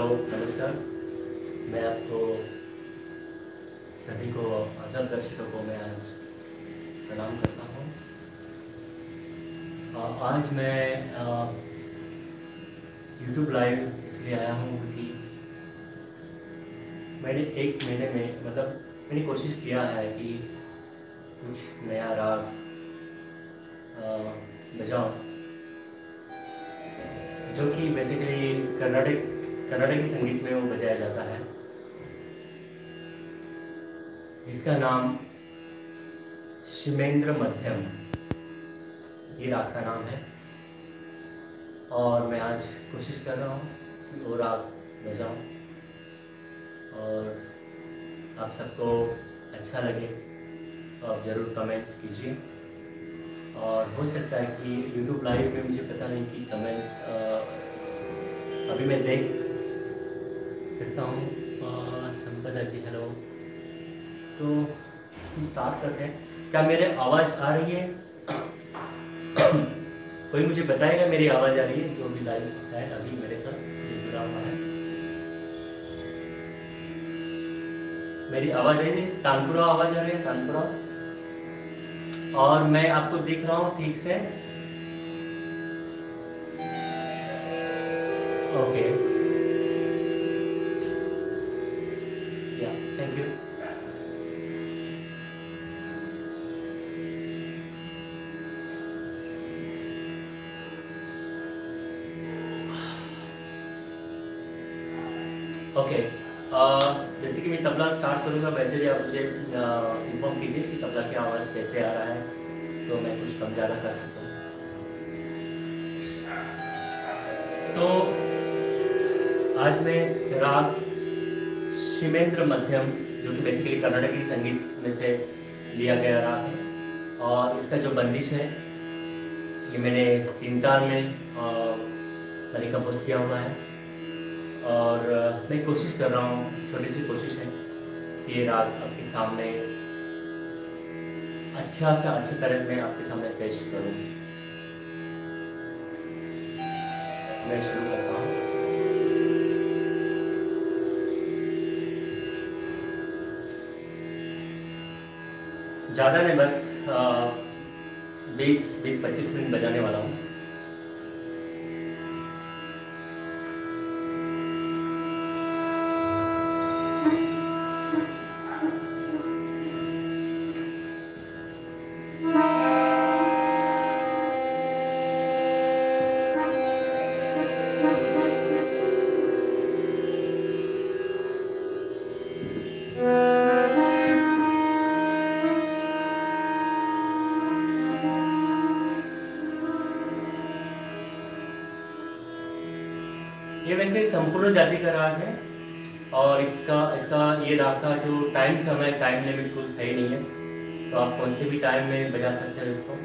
नमस्कार। मैं आपको सभी को आज़ाद दर्शकों को मैं आज प्रणाम करता हूँ। आज मैं YouTube लाइव इसलिए आया हूँ क्योंकि मैंने एक महीने में मैंने कोशिश किया है कि कुछ नया राग बजाऊँ, जो कि बेसिकली कर्नाटकी संगीत में वो बजाया जाता है, जिसका नाम शिमेंद्र मध्यम, ये राग का नाम है। और मैं आज कोशिश कर रहा हूँ कि वो राग बजाऊँ और आप सबको अच्छा लगे तो आप ज़रूर कमेंट कीजिए। और हो सकता है कि YouTube लाइव में मुझे पता नहीं कि कमेंट्स अभी मैं देख सकता हूँ। संपदा जी हेलो। तो हम स्टार्ट करते हैं। क्या मेरे आवाज़ आ रही है? कोई मुझे बताएगा मेरी आवाज़ आ रही है? जो भी लाइव है अभी मेरे साथ जो जुड़ा हुआ है, मेरी आवाज़ आ रही है? तानपुरा आवाज़ आ रही है? तानपुरा। और मैं आपको दिख रहा हूँ ठीक से? ओके, या थैंक यू। ओके, जैसे कि मैं तबला स्टार्ट करूँगा, वैसे भी आप मुझे इन्फॉर्म कीजिए कि तबला की आवाज़ कैसे आ रहा है, तो मैं कुछ कम ज़्यादा कर सकता हूँ। तो आज मैं राग शिमेंद्र मध्यम, जो कि बेसिकली कर्नाटकी संगीत में से लिया गया राग है, और इसका जो बंदिश है ये मैंने 3 तार में मैंने कंपोज किया हुआ है। और मैं कोशिश कर रहा हूँ, छोटी सी कोशिश है कि ये राग आपके सामने अच्छी तरह मैं आपके सामने पेश करूँ। मैं शुरू करता हूँ। ज़्यादा नहीं, बस 20-25 मिनट बजाने वाला हूँ। ये वैसे संपूर्ण जाति का राग है, और इसका इसका ये राग का जो टाइम लिमिट कुछ है ही नहीं है, तो आप कौन से भी टाइम में बजा सकते हो इसको।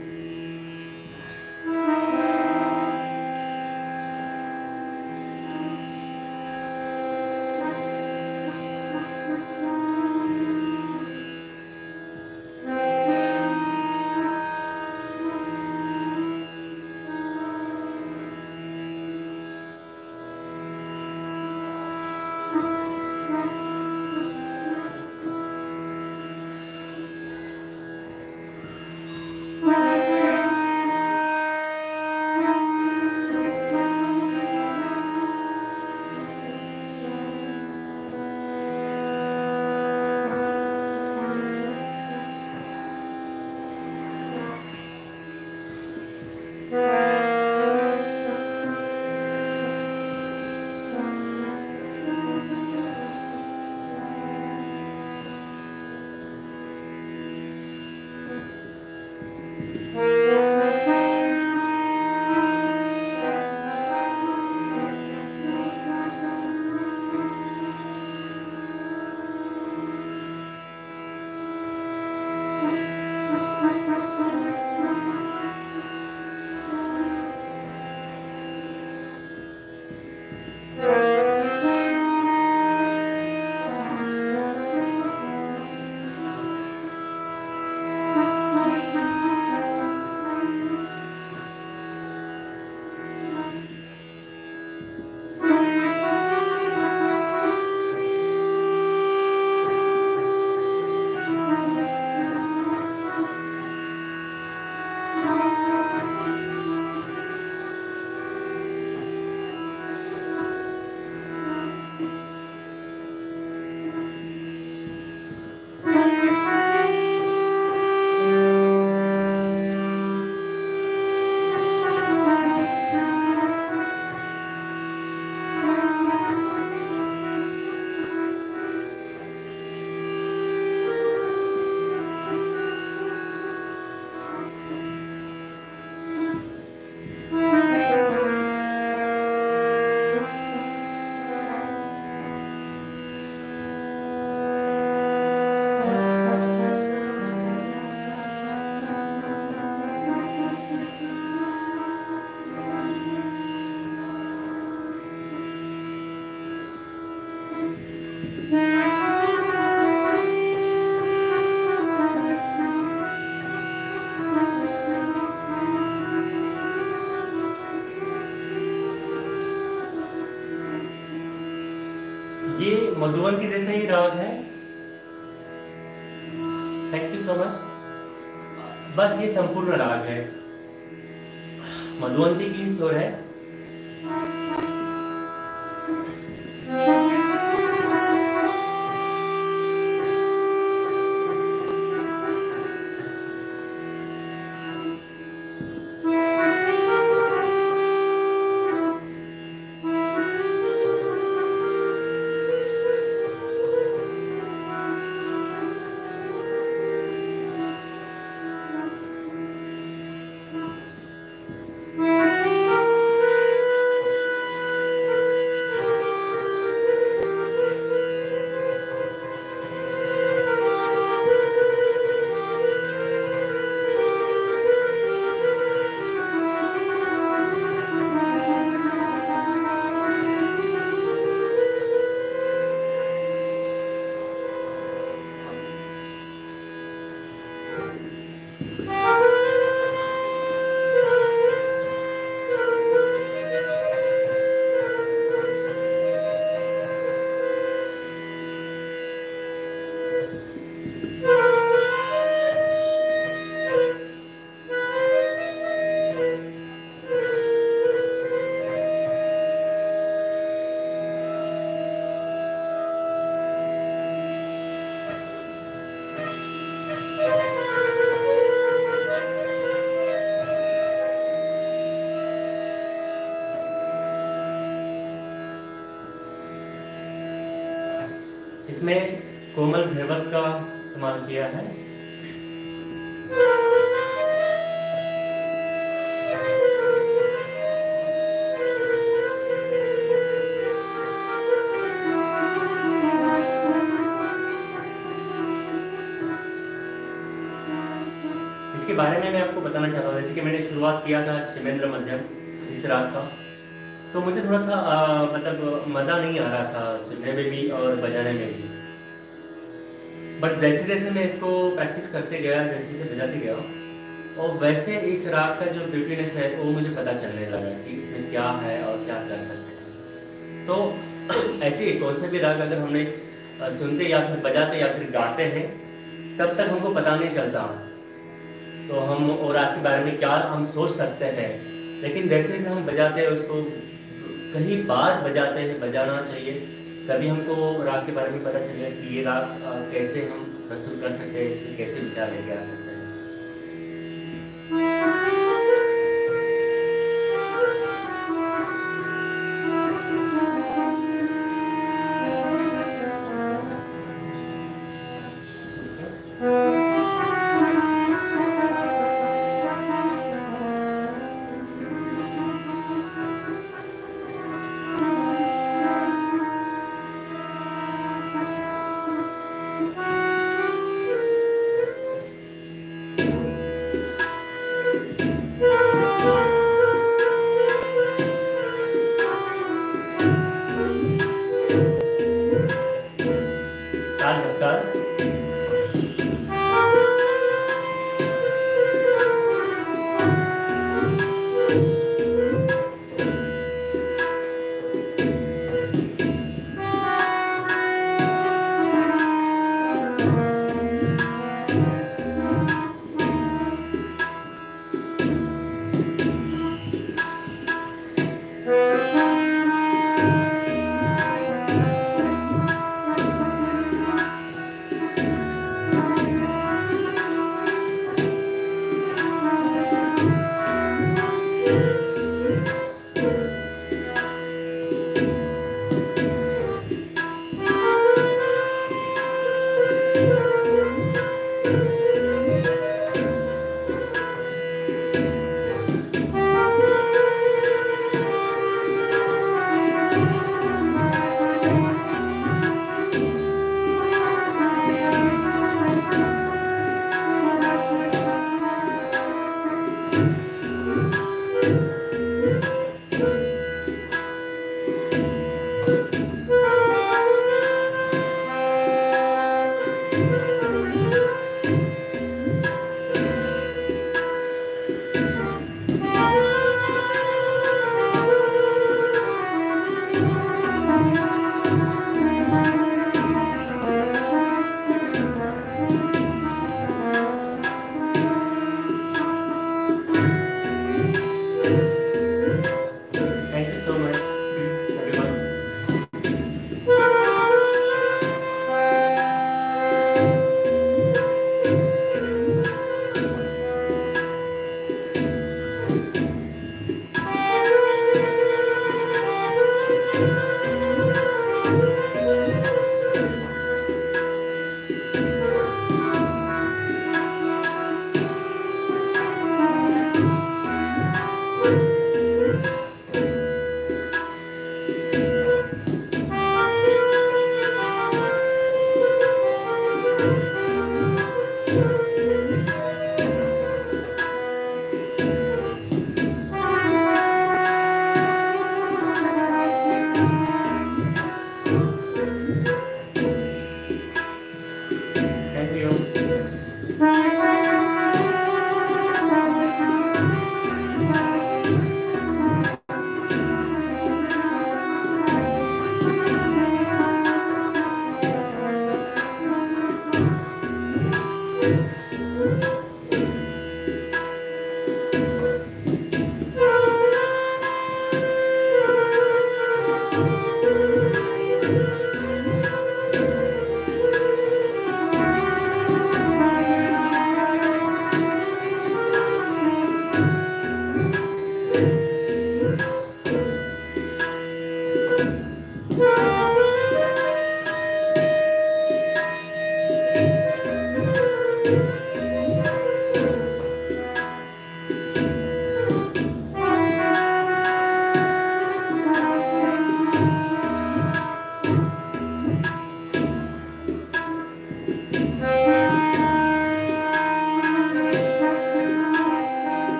ये मधुवंती जैसा ही राग है। Thank you so much. बस ये संपूर्ण राग है, मधुवंती की सुर है। इसमें कोमल घेवर का इस्तेमाल किया है। इसके बारे में मैं आपको बताना चाहता हूँ, जैसे कि मैंने शुरुआत किया था शिवेंद्र मध्यम इस राग का, तो मुझे थोड़ा सा मतलब मज़ा नहीं आ रहा था सुनने में भी और बजाने में भी। बट जैसे जैसे मैं इसको प्रैक्टिस करते गया, जैसे जैसे बजाते गया, और वैसे इस राग का जो ब्यूटीनेस है वो मुझे पता चलने लगा कि इसमें क्या है और क्या कर सकते हैं। तो ऐसे ही कौन सा भी राग अगर हमने सुनते या फिर बजाते या फिर गाते हैं, तब तक हमको पता नहीं चलता तो हम और राग के बारे में क्या हम सोच सकते हैं। लेकिन जैसे जैसे हम बजाते हैं उसको कई बार बजाते हैं, बजाना चाहिए, तभी हमको राग के बारे में पता चलेगा कि ये राग कैसे हम प्रस्तुत कर सकते हैं, इसमें कैसे विचार लेके आ सकते हैं। ताल झपकार,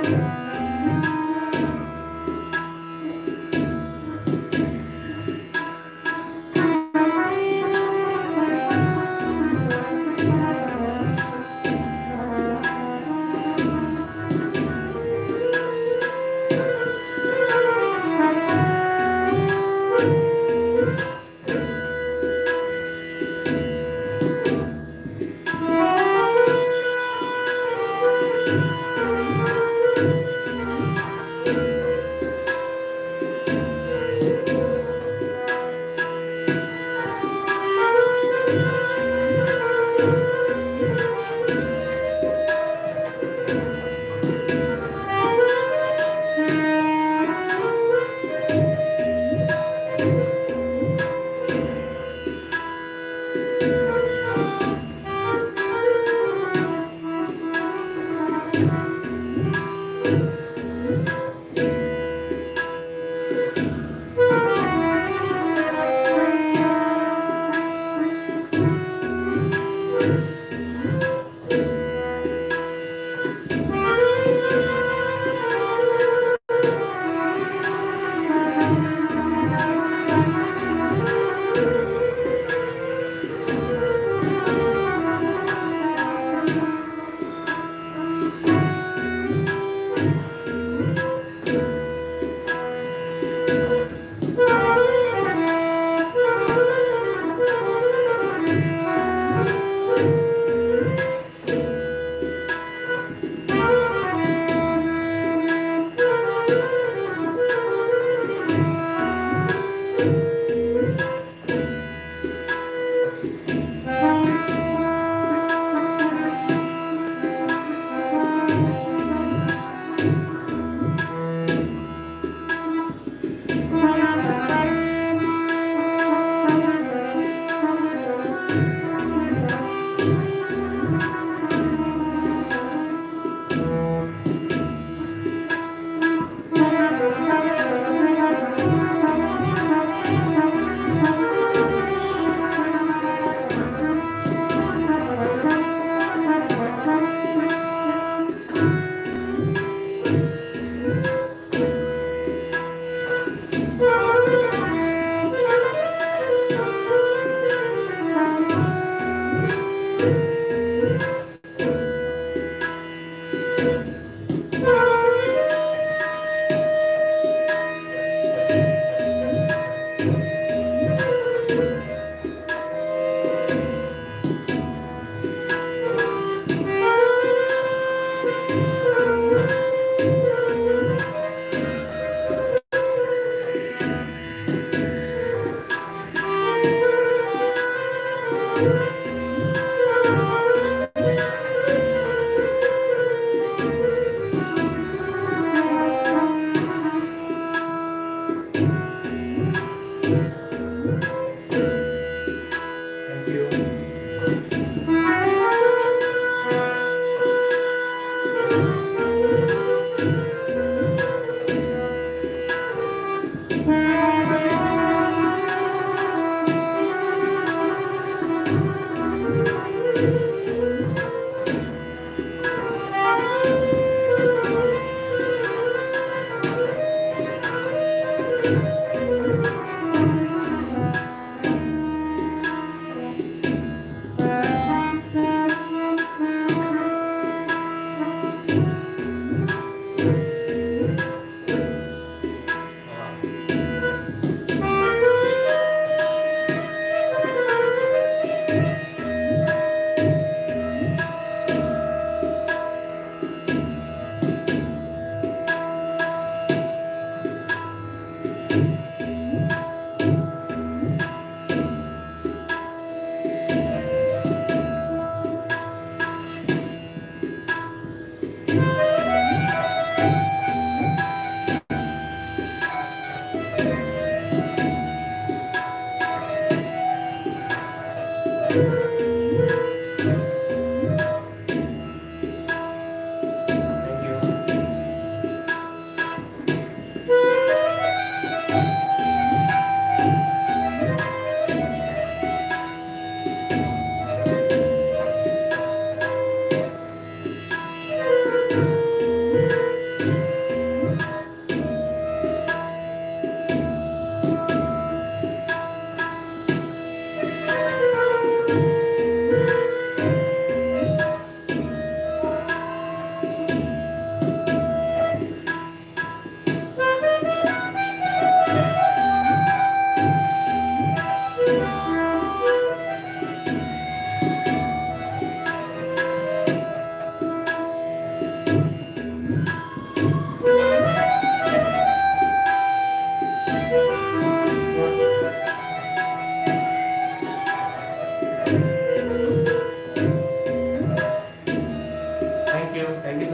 Thank you.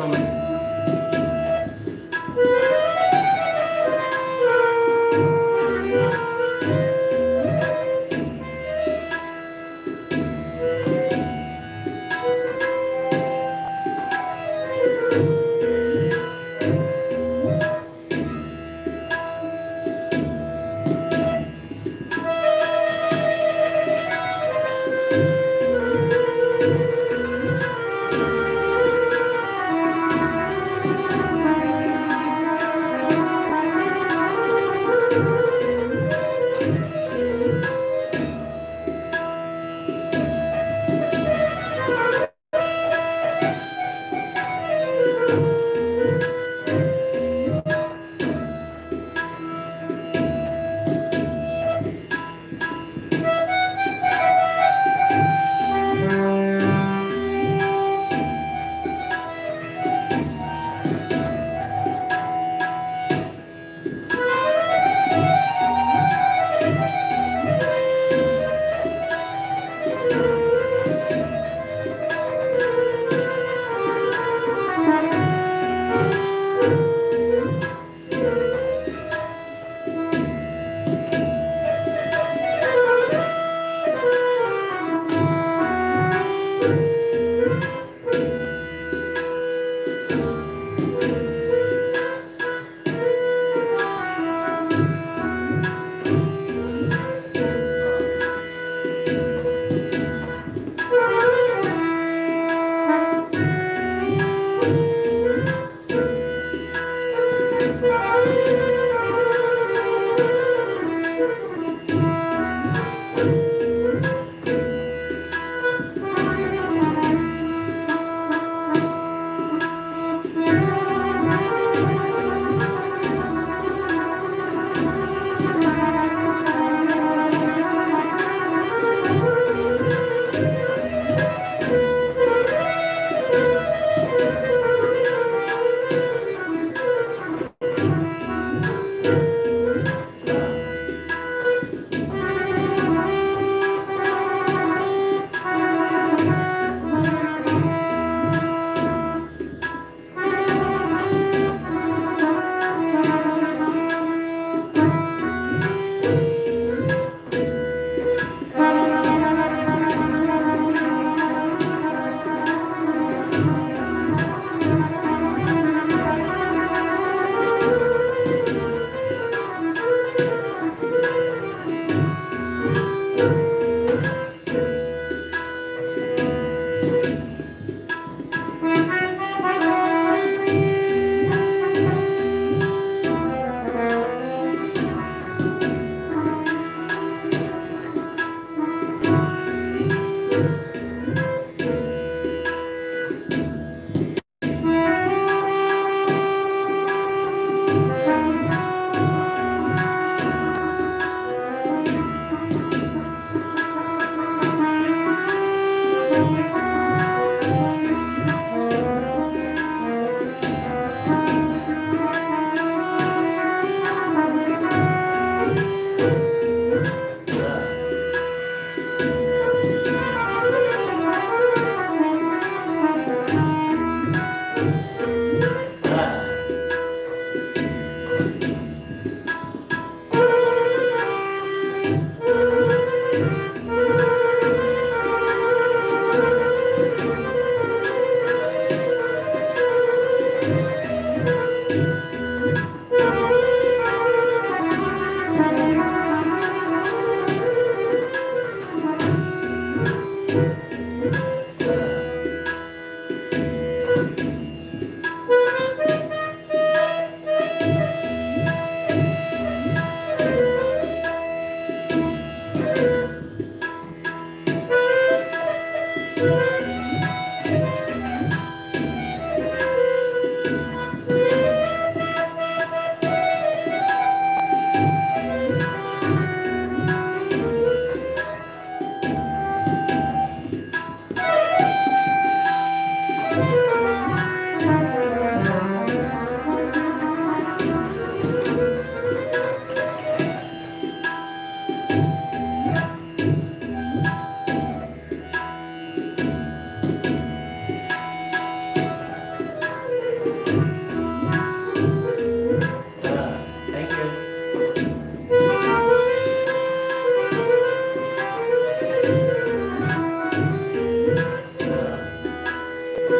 So much.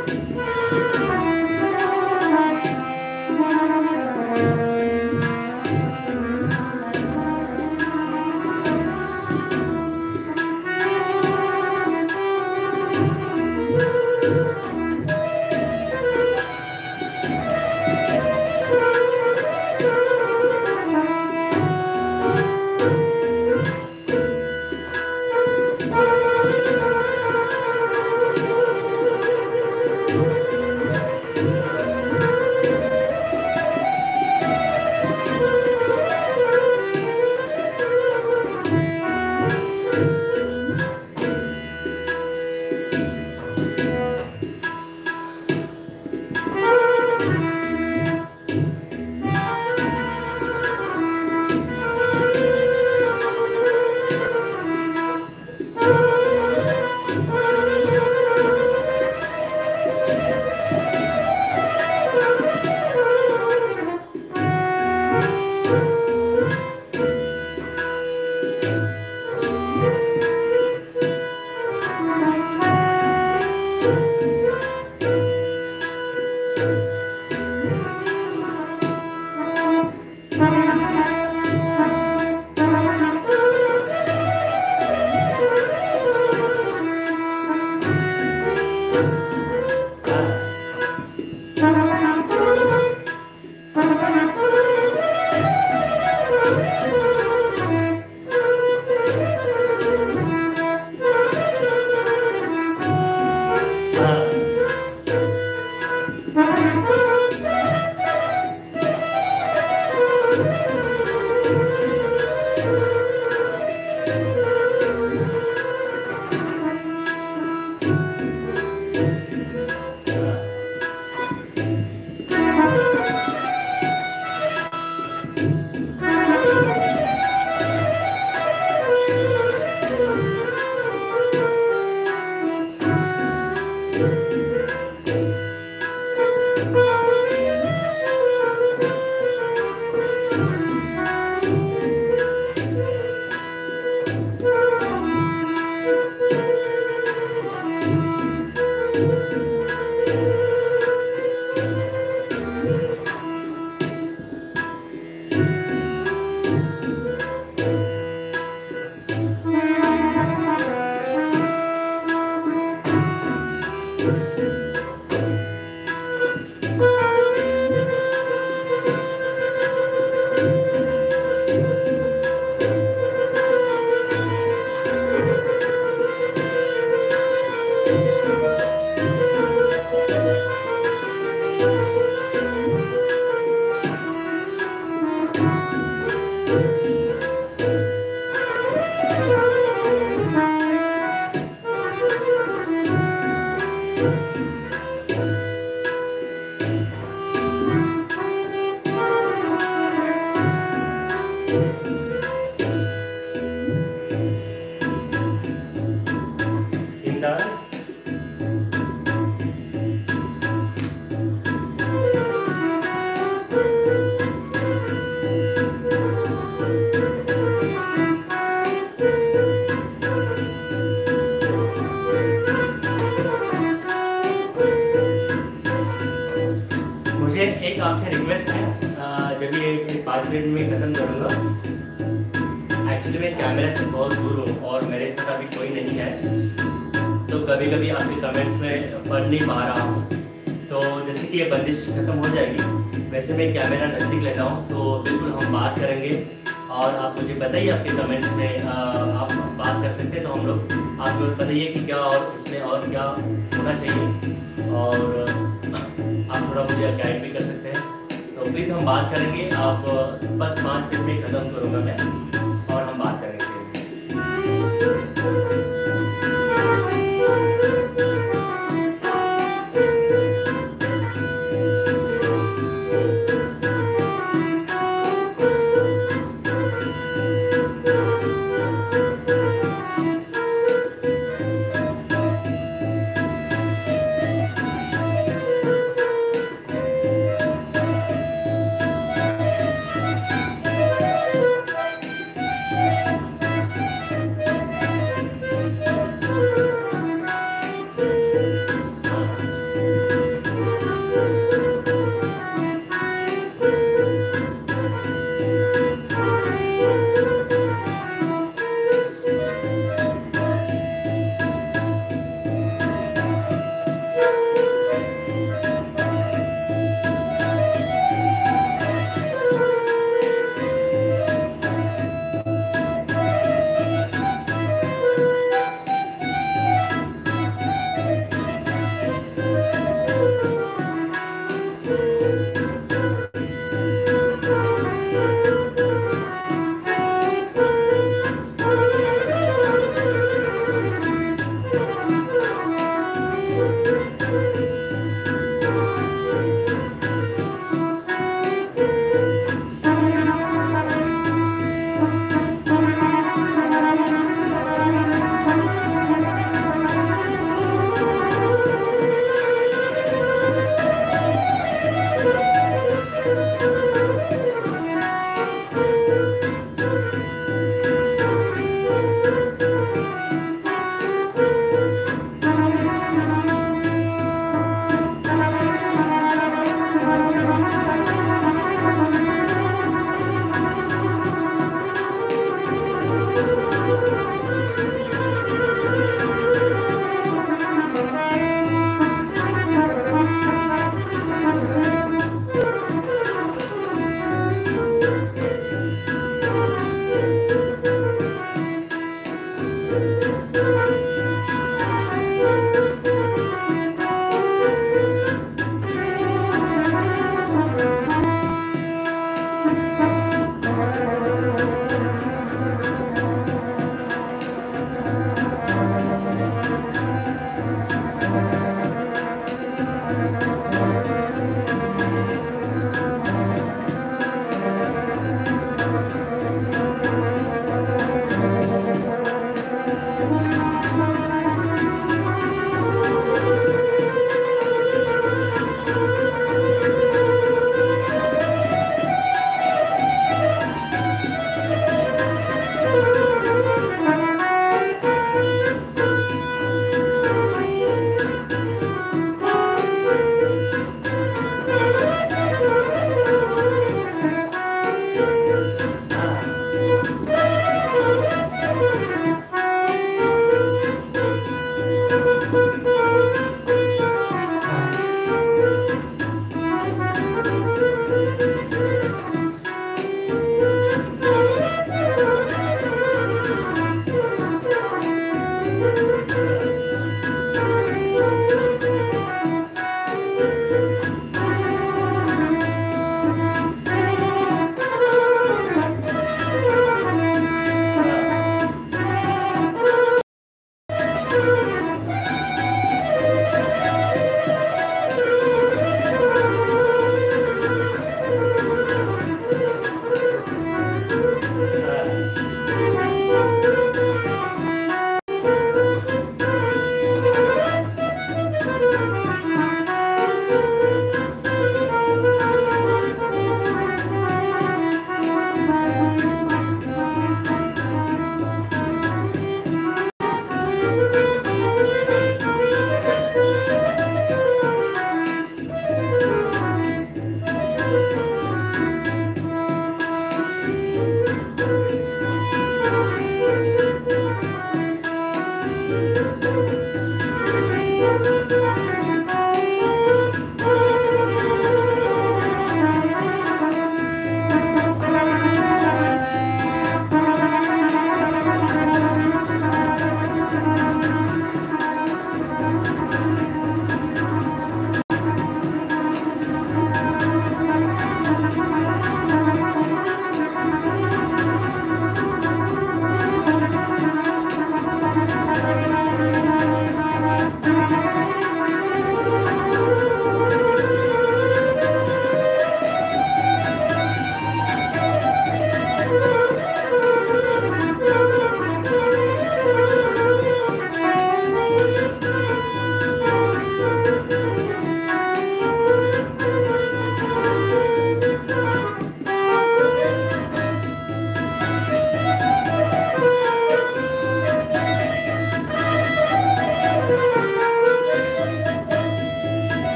एक आपसे रिक्वेस्ट है, जब ये 5 मिनट में ख़त्म करूँगा। एक्चुअली मैं कैमरे से बहुत दूर हूँ और मेरे साथ अभी कोई नहीं है, तो कभी कभी आपके कमेंट्स में पढ़ नहीं पा रहा हूँ। तो जैसे कि ये बंदिश ख़त्म हो जाएगी, वैसे मैं कैमरा नज़दीक लेता हूँ तो बिल्कुल हम बात करेंगे। और आप मुझे बताइए आपके कमेंट्स में आप बात कर सकते हैं, तो हम लोग आप लोग बताइए कि क्या और इसमें और क्या होना चाहिए, और आप थोड़ा मुझे गाइड भी कर सकते हैं। तो प्लीज़ हम बात करेंगे। आप बस 5 मिनट में ख़त्म करूँगा मैं और हम बात करेंगे।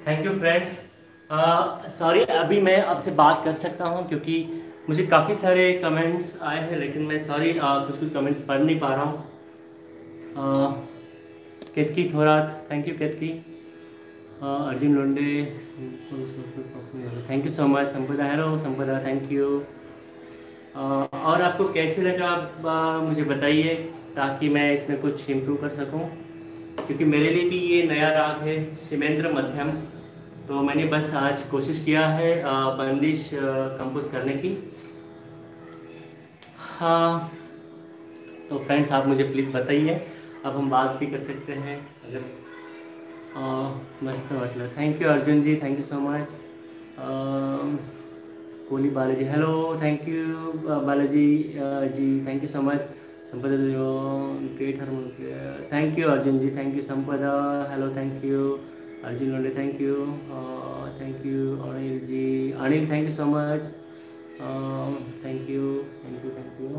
Thank you friends. सॉरी, अभी मैं आपसे बात कर सकता हूँ क्योंकि मुझे काफ़ी सारे कमेंट्स आए हैं, लेकिन मैं सॉरी कुछ कुछ कमेंट पढ़ नहीं पा रहा हूँ। Ketaki Thorat, thank you Ketaki. Arjun Londe, thank you so much. Sampada, hello Sampada, thank you. और आपको कैसे लगा आप मुझे बताइए, ताकि मैं इसमें कुछ इम्प्रूव कर सकूं, क्योंकि मेरे लिए भी ये नया राग है, शिवेंद्र मध्यम। तो मैंने बस आज कोशिश किया है बंदिश कंपोज करने की। हाँ, तो फ्रेंड्स आप मुझे प्लीज़ बताइए, अब हम बात भी कर सकते हैं अगर मस्त मतलब। Thank you Arjun ji, thank you so much. Kohli Balaji, hello, thank you Balaji ji, thank you so much. Sampada great hormone, thank you Arjun ji, thank you Sampada, hello, thank you Arjun Londe, thank you. Thank you Anil ji, Anil thank you so much, thank you, thank you, thank you.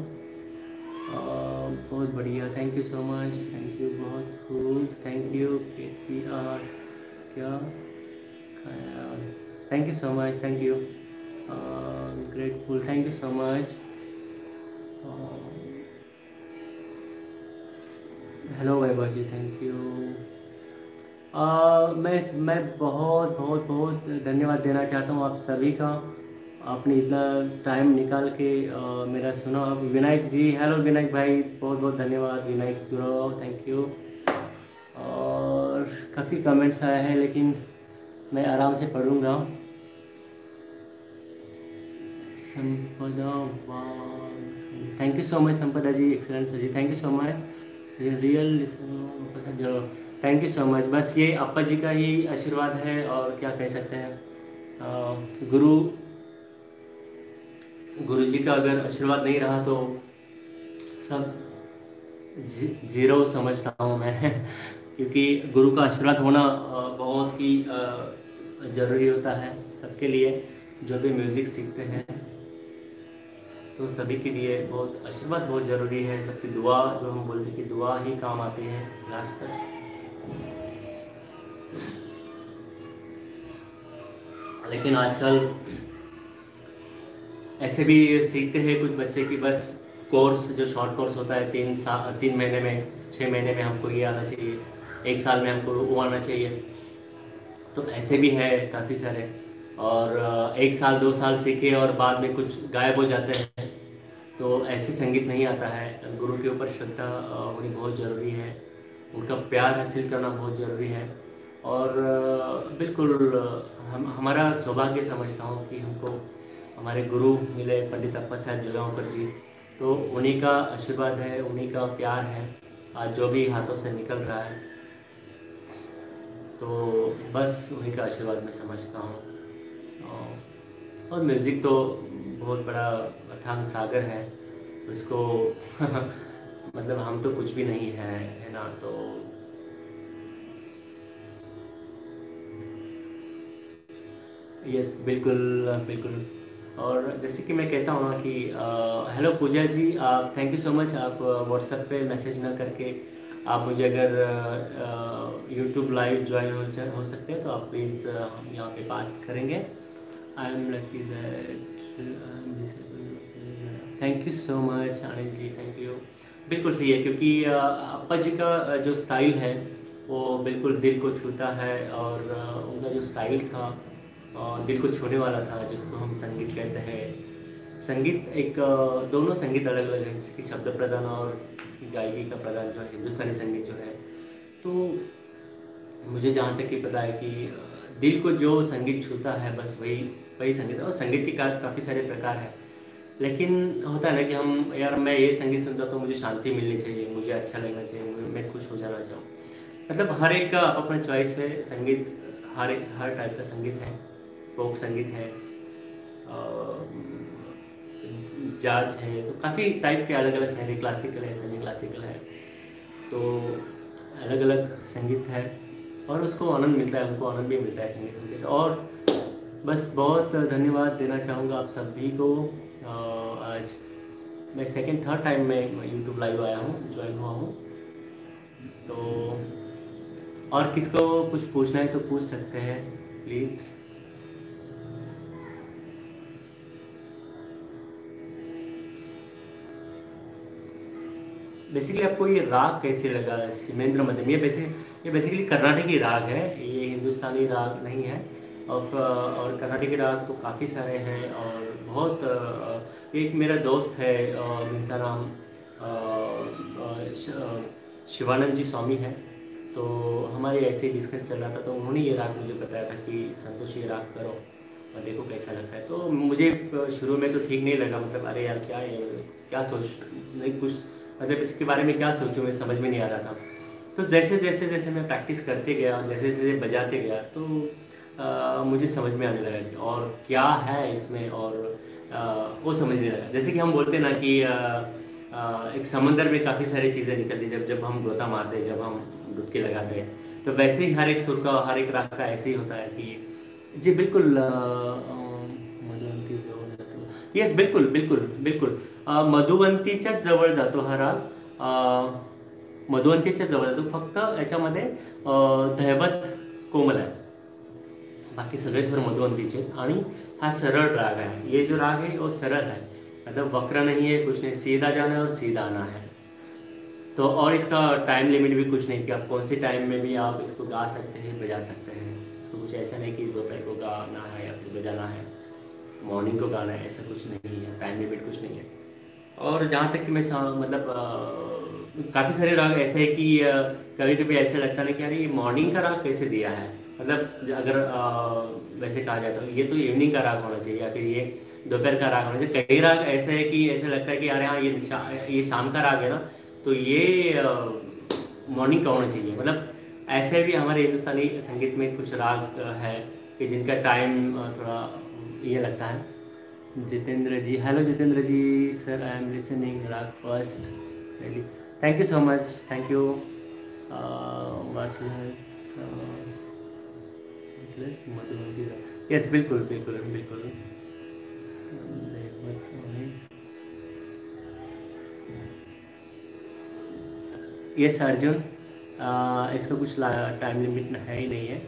बहुत बढ़िया, thank you so much, thank you, बहुत खूब, thank you क्या, thank you so much, thank you, grateful, thank you so much. Hello Vaibhav ji, thank you. मैं बहुत बहुत बहुत धन्यवाद देना चाहता हूँ आप सभी का, आपने इतना टाइम निकाल के मेरा सुना। विनायक जी, हेलो विनायक भाई, बहुत बहुत धन्यवाद विनायक गुरु, थैंक यू। और काफ़ी कमेंट्स आए हैं, लेकिन मैं आराम से पढ़ूँगा। संपदा, thank you so much Sampada ji, excellent sir ji, thank you so much. Real, thank you so much. बस ये अप्पा जी का ही आशीर्वाद है, और क्या कह सकते हैं। गुरु जी का अगर आशीर्वाद नहीं रहा तो सब ज़ीरो समझता हूँ मैं क्योंकि गुरु का आशीर्वाद होना बहुत ही ज़रूरी होता है सबके लिए, जो भी म्यूज़िक सीखते हैं तो सभी के लिए बहुत आशीर्वाद बहुत ज़रूरी है। सबकी दुआ, जो हम बोलते हैं कि दुआ ही काम आती है लास्ट तक। लेकिन आजकल ऐसे भी सीखते हैं कुछ बच्चे कि बस कोर्स, जो शॉर्ट कोर्स होता है 3 महीने में, 6 महीने में हमको ये आना चाहिए, 1 साल में हमको वो आना चाहिए। तो ऐसे भी है काफ़ी सारे, और 1 साल 2 साल सीखे और बाद में कुछ गायब हो जाते हैं। तो ऐसे संगीत नहीं आता है। गुरु के ऊपर श्रद्धा होनी बहुत ज़रूरी है, उनका प्यार हासिल करना बहुत ज़रूरी है। और बिल्कुल हम हमारा सौभाग्य समझता हूँ कि हमको हमारे गुरु मिले, पंडित अप्पा साहब जलगांवकर जी। तो उन्हीं का आशीर्वाद है, उन्हीं का प्यार है आज जो भी हाथों से निकल रहा है, तो बस उन्हीं का आशीर्वाद मैं समझता हूँ। और म्यूज़िक तो बहुत बड़ा अथांग सागर है उसको मतलब हम तो कुछ भी नहीं है ना। तो यस, बिल्कुल बिल्कुल। और जैसे कि मैं कहता हूँ ना कि हेलो पूजा जी, आप थैंक यू सो मच। आप व्हाट्सएप पे मैसेज ना करके आप मुझे अगर यूट्यूब लाइव ज्वाइन हो सकते हैं तो आप प्लीज़ हम यहाँ पे बात करेंगे। I am lucky that, thank you so much Anil ji, thank you. बिल्कुल सही है, क्योंकि अप्पा जी का जो स्टाइल है वो बिल्कुल दिल को छूता है, और उनका जो स्टाइल था दिल को छूने वाला था, जिसको हम संगीत कहते हैं। संगीत एक दोनों संगीत अलग अलग है, जैसे कि शब्द प्रदान और गायकी का प्रदान जो है, हिंदुस्तानी संगीत जो है। तो मुझे जहाँ तक कि पता है कि दिल को जो संगीत छूता है बस वही वही संगीत है। और संगीत के काफ़ी सारे प्रकार हैं, लेकिन होता है ना कि हम, यार मैं ये संगीत सुनता तो मुझे शांति मिलनी चाहिए, मुझे अच्छा लगना चाहिए, मैं खुश हो जाना चाहूँ। मतलब हर एक का अपना चॉइस है संगीत, हर टाइप का संगीत है। फोक संगीत है, जाज है, तो काफ़ी टाइप के अलग अलग संगीत, क्लासिकल है, सेमी क्लासिकल है, तो अलग अलग संगीत है। और उसको आनंद मिलता है, उनको आनंद भी मिलता है संगीत सुन के। और बस बहुत धन्यवाद देना चाहूँगा आप सभी को। आज मैं सेकंड थर्ड टाइम में यूट्यूब लाइव आया हूँ, ज्वाइन हुआ हूँ। तो और किसको कुछ पूछना है तो पूछ सकते हैं। प्लीज़। बेसिकली आपको ये राग कैसे लगा, शिवेंद्र मध्यम? ये बेसिकली कर्नाटकी राग है, ये हिंदुस्तानी राग नहीं है। और कर्नाटकी राग तो काफ़ी सारे हैं, और बहुत एक मेरा दोस्त है जिनका नाम शिवानंद जी स्वामी है। तो हमारे ऐसे ही डिस्कस चल रहा था, तो उन्होंने ये राग मुझे बताया था कि संतोष ये राग करो और देखो कैसा लगता है। तो मुझे शुरू में तो ठीक नहीं लगा, मतलब अरे यार क्या है, क्या सोच, नहीं कुछ, मतलब इसके बारे में क्या सोचूं, मैं समझ में नहीं आ रहा था। तो जैसे जैसे जैसे मैं प्रैक्टिस करते गया और जैसे जैसे बजाते गया, तो मुझे समझ में आने लगा कि और क्या है इसमें, और वो समझने लगा। जैसे कि हम बोलते हैं ना कि एक समंदर में काफ़ी सारी चीज़ें निकलती, जब जब हम गोता मारते हैं, जब हम डुबकी लगाते हैं, तो वैसे ही हर एक सुर का, हर एक राग का ऐसे ही होता है कि जी बिल्कुल मधुवंती जवळ जातो, येस बिल्कुल बिल्कुल बिल्कुल, मधुवंतीच्याच जवळ जातो हा राग, मधुवंतीच्या जवळ जातो, फक्त याच्यामध्ये धैवत कोमल आहे, बाकी सगळे स्वर मधुवंतीचे आहेत। आणि हा सरळ राग है, ये जो राग है वो सरल है, मतलब वक्र नहीं है, कुछ नहीं, सीधा जाना है और सीधा आना है। तो और इसका टाइम लिमिट भी कुछ नहीं कि आप कौन से टाइम में भी आप इसको गा सकते हैं, बजा सकते हैं। इसको कुछ ऐसा नहीं कि दोपहर को गाना है या फिर बजाना है, मॉर्निंग को गाना है, ऐसा कुछ नहीं है, टाइम लिमिट कुछ नहीं है। और जहाँ तक कि मैं मतलब काफ़ी सारे राग ऐसे हैं कि कभी कभी ऐसे लगता है ना कि यार ये मॉर्निंग का राग कैसे दिया है, मतलब अगर वैसे कहा जाए तो ये तो इवनिंग का राग होना चाहिए, या फिर ये दोपहर का राग होना चाहिए। कई राग ऐसे है कि ऐसे लगता है कि यार हाँ ये शाम का राग है ना, तो ये मॉर्निंग का होना चाहिए। मतलब ऐसे भी हमारे हिंदुस्तानी संगीत में कुछ राग है कि जिनका टाइम थोड़ा ये लगता है। Jitendra ji, hello Jitendra ji, sir I am listening raag first really, thank you so much, thank you. Madhuban, yes बिल्कुल बिल्कुल बिल्कुल। यस अर्जुन, इसका कुछ टाइम लिमिट है ही नहीं है।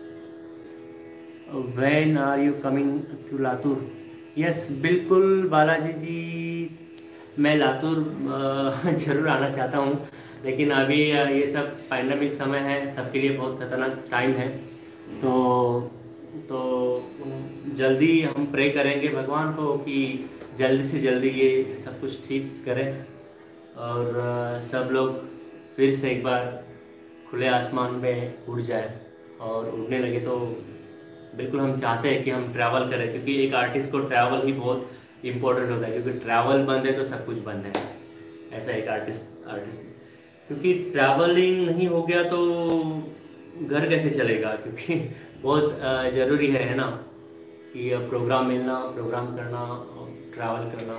When are you coming to Latur? Yes बिल्कुल बालाजी जी, मैं लातूर जरूर आना चाहता हूँ, लेकिन अभी ये सब पैंडमिक समय है, सबके लिए बहुत खतरनाक टाइम है। तो तो जल्दी हम प्रे करेंगे भगवान को कि जल्दी से जल्दी ये सब कुछ ठीक करें, और सब लोग फिर से एक बार खुले आसमान में उड़ जाए और उड़ने लगे। तो बिल्कुल हम चाहते हैं कि हम ट्रैवल करें, क्योंकि एक आर्टिस्ट को ट्रैवल ही बहुत इम्पोर्टेंट होता है, क्योंकि ट्रैवल बंद है तो सब कुछ बंद है, ऐसा एक आर्टिस्ट आर्टिस्ट क्योंकि ट्रैवलिंग नहीं हो गया तो घर कैसे चलेगा, क्योंकि बहुत ज़रूरी है ना, कि प्रोग्राम मिलना, प्रोग्राम करना, ट्रैवल करना।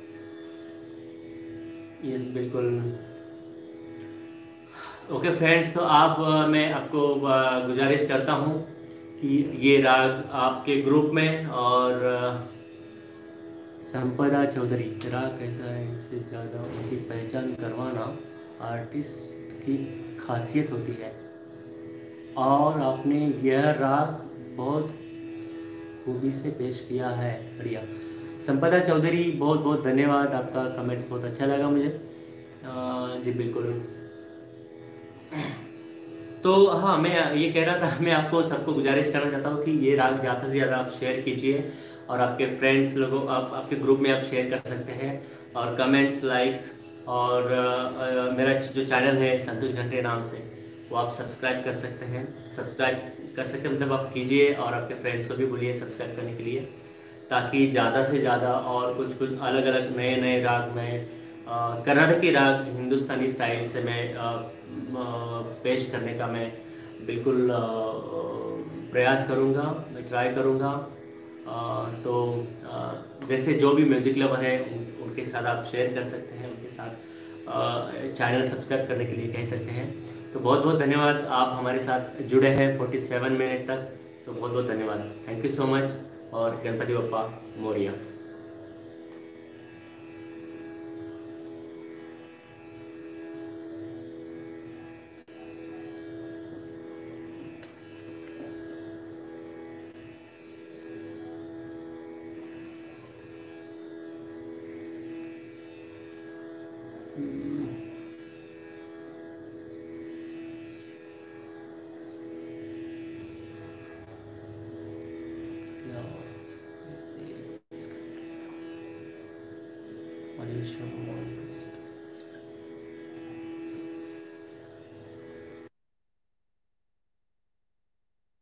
यस बिल्कुल। ओके फ्रेंड्स, तो आप मैं आपको गुजारिश करता हूँ कि ये राग आपके ग्रुप में, और संपदा चौधरी, राग कैसा है, इससे ज़्यादा उनकी पहचान करवाना आर्टिस्ट की खासियत होती है, और आपने यह राग बहुत खूबी से पेश किया है, बढ़िया। संपदा चौधरी, बहुत बहुत धन्यवाद, आपका कमेंट्स बहुत अच्छा लगा मुझे। जी बिल्कुल। तो हाँ, मैं ये कह रहा था, मैं आपको सबको गुजारिश करना चाहता हूँ कि ये राग ज़्यादा से ज़्यादा आप शेयर कीजिए, और आपके फ्रेंड्स लोगों, आप आपके ग्रुप में आप शेयर कर सकते हैं, और कमेंट्स, लाइक्स, और मेरा जो चैनल है संतोष घंटे नाम से, वो आप सब्सक्राइब कर सकते हैं, सब्सक्राइब कर सकते हैं, मतलब आप कीजिए, और आपके फ्रेंड्स को भी बोलिए सब्सक्राइब करने के लिए, ताकि ज़्यादा से ज़्यादा और कुछ कुछ अलग अलग नए नए राग में कर्नाटकी राग हिंदुस्तानी स्टाइल से मैं पेश करने का मैं बिल्कुल प्रयास करूँगा, मैं ट्राई करूँगा। तो जैसे जो भी म्यूज़िक लवर है उनके साथ आप शेयर कर सकते हैं, उनके साथ चैनल सब्सक्राइब करने के लिए कह सकते हैं। तो बहुत बहुत धन्यवाद, आप हमारे साथ जुड़े हैं 47 मिनट तक, तो बहुत बहुत धन्यवाद, थैंक यू सो मच, और Ganpati Bappa Moriya. What is your